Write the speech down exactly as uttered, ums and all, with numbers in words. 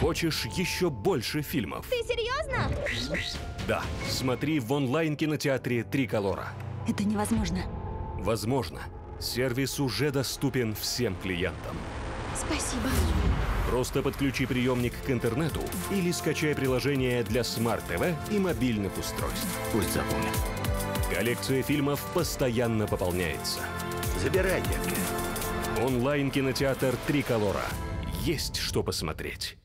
Хочешь еще больше фильмов? Ты серьезно? Да. Смотри в онлайн-кинотеатре Триколора. Это невозможно. Возможно. Сервис уже доступен всем клиентам. Спасибо. Просто подключи приемник к интернету или скачай приложение для смарт-ТВ и мобильных устройств. Пусть запомнят. Коллекция фильмов постоянно пополняется. Забирай, детка. Онлайн-кинотеатр Триколора. Есть что посмотреть.